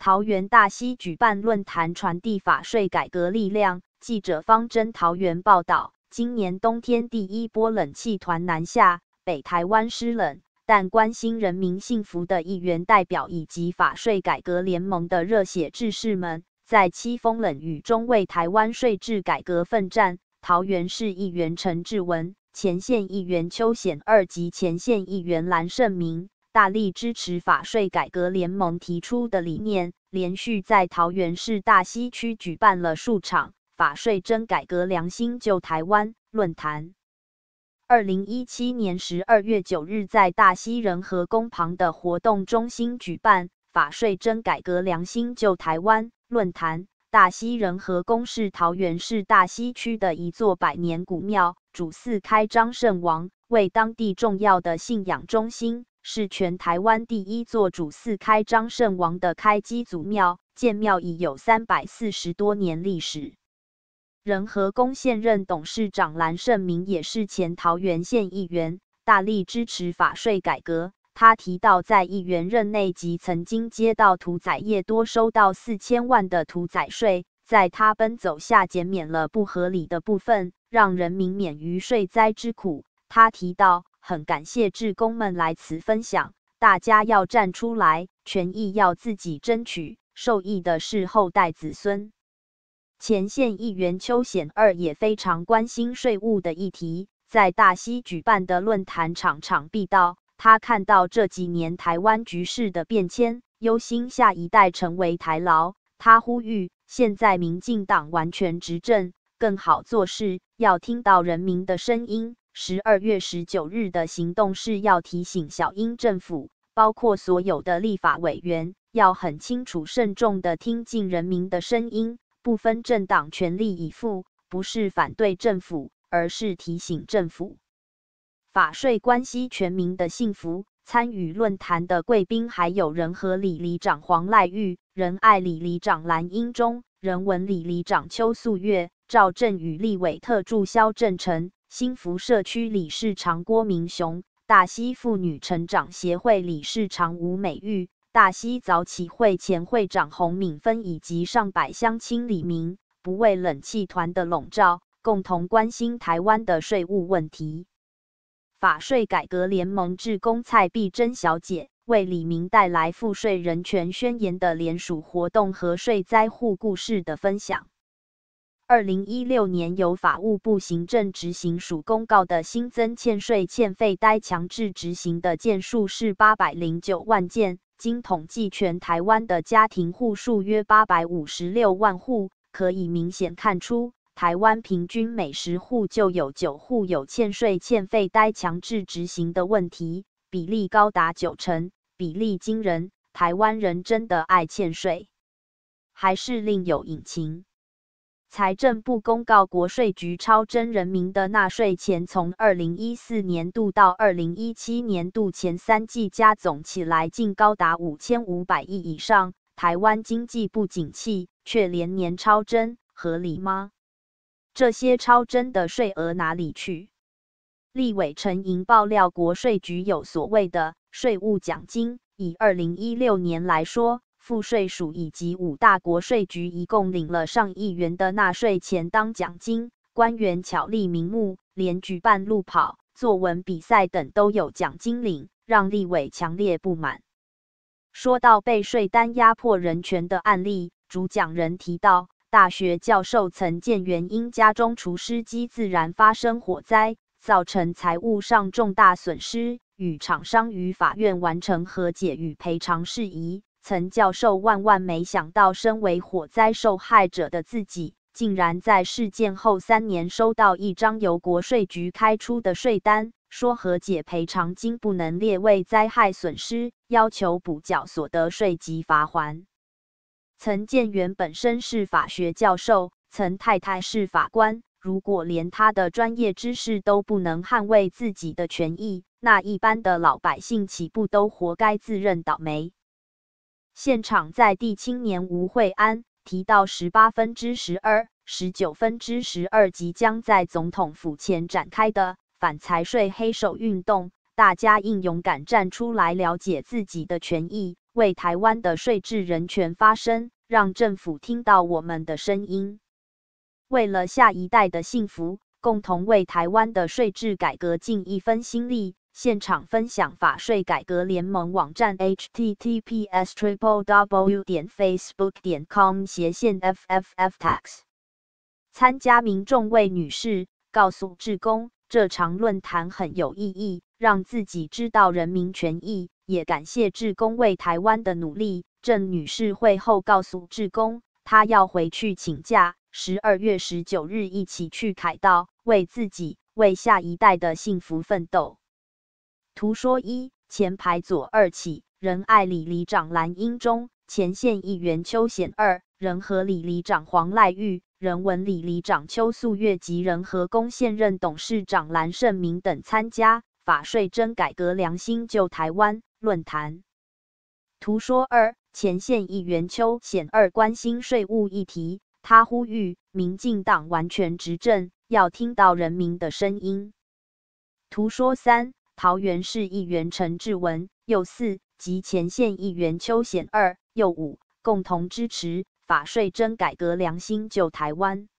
桃园大溪举办论坛传递法税改革力量。记者方真桃园报道，今年冬天第一波冷气团南下，北台湾湿冷，但关心人民幸福的议员代表以及法税改革联盟的热血志士们，在凄风冷雨中为台湾税制改革奋战。桃园市议员陈志文、前县议员邱显二及前县议员蓝胜明大力支持法税改革联盟提出的理念，连续在桃园市大溪区举办了数场法税真改革良心救台湾论坛。2017年12月9日在大溪仁和宫旁的活动中心举办法税真改革良心救台湾论坛。大溪仁和宫是桃园市大溪区的一座百年古庙，主祀开漳圣王，为当地重要的信仰中心，是全台湾第一座主祀开漳圣王的开基祖庙，建庙已有340多年历史。仁和宫现任董事长蓝胜明也是前桃园县议员，大力支持法税改革。他提到，在议员任内即曾经接到屠宰业多收到4000万的屠宰税，在他奔走下减免了不合理的部分，让人民免于税灾之苦。他提到，很感谢志工们来此分享，大家要站出来，权益要自己争取，受益的是后代子孙。前县议员邱显二也非常关心税务的议题，在大溪举办的论坛场场必到。他看到这几年台湾局势的变迁，忧心下一代成为台劳。他呼吁，现在民进党完全执政，更好做事，要听到人民的声音。12月19日的行动是要提醒小英政府，包括所有的立法委员，要很清楚慎重地听进人民的声音，不分政党全力以赴，不是反对政府，而是提醒政府。法税关系全民的幸福。参与论坛的贵宾还有仁和里里长黄赖玉、仁爱里里长蓝英中、人文里里长邱素月、赵振宇立委特助萧正成、新福社区理事长郭明雄、大溪妇女成长协会理事长吴美玉、大溪早起会前会长洪敏芬以及上百乡亲里民，不为冷气团的笼罩，共同关心台湾的税务问题。法税改革联盟志工蔡碧珍小姐为里民带来赋税人权宣言的联署活动和税灾户故事的分享。2016年由法务部行政执行署公告的新增欠税欠费呆强制执行的件数是809万件，经统计全台湾的家庭户数约856万户，可以明显看出台湾平均每10户就有9户有欠税欠费呆强制执行的问题，比例高达90%，比例惊人。台湾人真的爱欠税，还是另有隐情？财政部公告，国税局超征人民的纳税钱，从2014年度到2017年度前3季加总起来，竟高达5500亿以上。台湾经济不景气，却连年超征，合理吗？这些超征的税额哪里去？立委陈莹爆料，国税局有所谓的税务奖金。以2016年来说，赋税署以及5大国税局一共领了上亿元的纳税钱当奖金，官员巧立名目，连举办路跑、作文比赛等都有奖金领，让立委强烈不满。说到被税单压迫人权的案例，主讲人提到，大学教授曾见原因家中除湿机自然发生火灾，造成财务上重大损失，与厂商于法院完成和解与赔偿事宜。曾教授万没想到，身为火灾受害者的自己，竟然在事件后3年收到一张由国税局开出的税单，说和解赔偿金不能列为灾害损失，要求补缴所得税及罚锾。曾建元本身是法学教授，曾太太是法官，如果连他的专业知识都不能捍卫自己的权益，那一般的老百姓岂不都活该自认倒霉？现场在地青年吴惠安提到1812、1912即将在总统府前展开的反财税黑手运动，大家应勇敢站出来了解自己的权益， 为台湾的税制人权发声，让政府听到我们的声音。为了下一代的幸福，共同为台湾的税制改革尽一分心力。现场分享法税改革联盟网站 https://facebook.com/FFF-tax。参加民众魏女士告诉志工，这场论坛很有意义，让自己知道人民权益，也感谢志工为台湾的努力。郑女士会后告诉志工，她要回去请假，12月19日一起去凯道，为自己、为下一代的幸福奋斗。图说一，前排左2起，仁爱里里长蓝英忠，前县议员邱显2，仁和里里长黄赖玉，仁文里里长邱素月及仁和宫现任董事长蓝胜明等参加法税真改革良心救台湾论坛。图说2，前县议员邱显2关心税务议题，他呼吁民进党完全执政，要听到人民的声音。图说3，桃园市议员陈志文右4及前县议员邱显2右5共同支持法税真改革良心救台湾。